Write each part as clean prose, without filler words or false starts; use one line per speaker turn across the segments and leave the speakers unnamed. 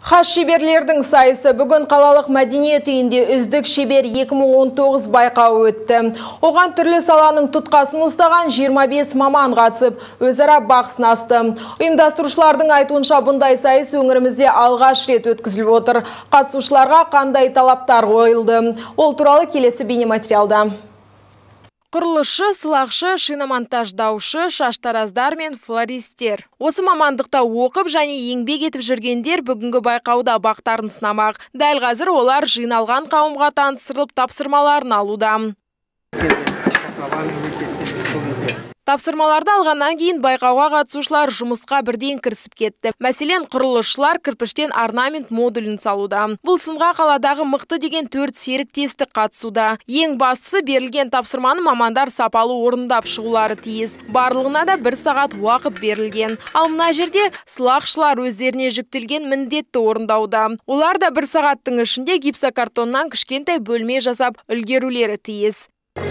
Хас шеберлердің сайысы бүгін қалалық мәдениет үйінде үздік шебер 2019 байқауы өтті. Оған түрлі саланың тұтқасын ұстаған 25 маман қатысып, өзара бақ сынасты. Ұйымдастырушылардың айтуынша бұндай сайыс өңірімізде алғаш рет өткізіліп отыр. Қатысушыларға қандай талаптар қойылды? Ол туралы келесі бейнематериалда. Құрылысшы, сылақшы, шиномонтаждаушы, шаштараздар мен флористер. Осы мамандықта оқып және еңбек етіп жүргендер бүгінгі байқауда бақтарын сынамақ. Дәл қазір олар жиналған қауымға таныстырылып тапсырмаларын алуда. Тапсырмаларды алғаннан кейін байқауға қатысушылар жұмысқа бірден кірісіп кетті. Мәселен, құрылысшылар кірпіштен орнамент модулін салуда. Бұл сынға қаладағы мықты деген 4 серіктестік қатысуда. Ең бастысы берілген тапсырманы мамандар сапалы орындап шығулары тиіс. Барлығына да 1 сағат уақыт берілген. Ал мына жерде сылақшылар өздеріне жүктелген міндетті орындауда. Олар да 1 сағаттың ішінде гипсокартоннан кішкентай бөлме жасап үлгерулері тиіс.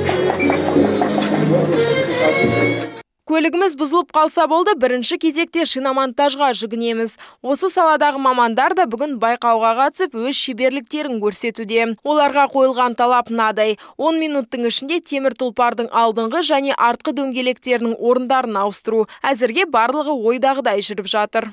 Көлігіміз бұзылып қалса болды, бірінші кезекте шиномонтажға жүгінеміз. Осы саладағы мамандар да бүгін байқауға қатысып, өз шеберліктерін көрсетуде. Оларға қойылған талап мынадай: 10 минуттың ішінде темір тұлпардың алдыңғы және артқы дөңгелектерінің орындарын ауыстыру. Әзірге барлығы ойдағыдай жүріп жатыр.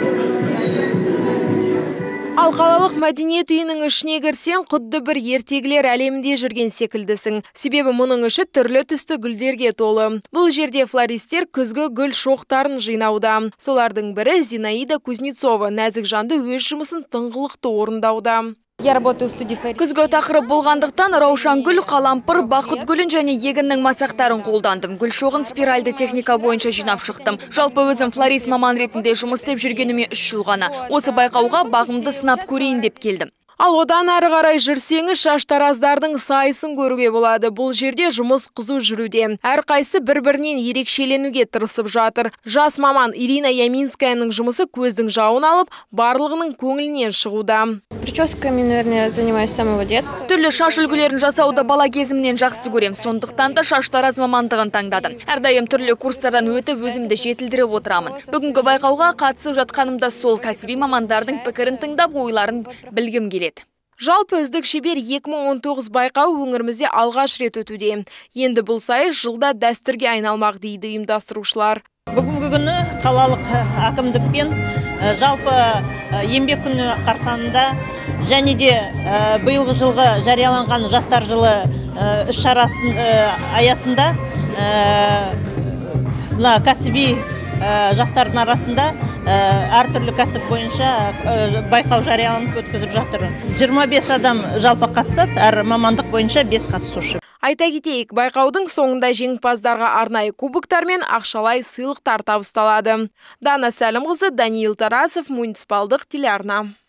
Ал қалалық мәдениет үйінің ішіне кірсең, құдды бір ертегілер әлемінде жүрген секілдісің. Себебі мұның іші түрлі түсті гүлдерге толы. Бұл жерде флористер күзгі гүл шоқтарын жинауда. Солардың бірі Зинаида Кузнецова нәзік жанды өз жұмысын тыңғылықты орындауда.
Күзгі тақырып болғандықтан раушан гүл, қалампыр, бақыт гүлін және егіннің масақтарын қолдандым. Гүл шоғын спиральды техника бойынша жинап шықтым. Жалпы өзім флорист маман ретінде жұмыс істеп жүргеніме 3 жыл ғана. Осы байқауға бағымды сынап көрейін деп келдім.
Ал одан ары қарай жүрсеңіз, шаштараздардың сайысын көруге болады. Бұл жерде жұмыс қызу жүруде. Әрқайсы бір-бірінен ерекшеленуге тырысып жатыр. Жас маман Ирина Яминскаяның жұмысы көздің жауын алып, барлығының көңілінен шығуда.
Прическами, наверное, занимаюсь с самого детства.
Түрлі шаш үлгілерін жасауды бала кезімнен жақсы көрем. Сондықтан да шаштараз мамандығын таңдадым. Әрдайым түрлі курстардан өтіп, өзімді жетілдіріп отырамын. Бүгінгі байқауға қатысып жатқанымда сол кәсіби мамандардың пікірін тыңдап, ойларын білгім келеді.
Жалпы үздік шебер 2019 байқауы өңірімізде алғаш рет өтуде. Енді бұл сайыс жылда дәстүрге айналмақ дейді ұйымдастырушылар.
Бүгінгі күні қалалық әкімдікпен жалпы еңбек күні қарсаңында және де биылғы жылғы жарияланған жастар жылы іс-шарасы аясында кәсіби жастардың арасында әртүрлі кәсіп бойынша байқау жарияланып өткізіп жатыр. 25 адам жалпы қатысады, әр мамандық бойынша 5 қатысушы.
Айта кетейік, байқаудың соңында жеңімпаздарға арнайы кубоктар мен ақшалай сыйлықтар табысталады. Дана Сәлімқызы, Даниил Тарасов, муниципалдық телеарна.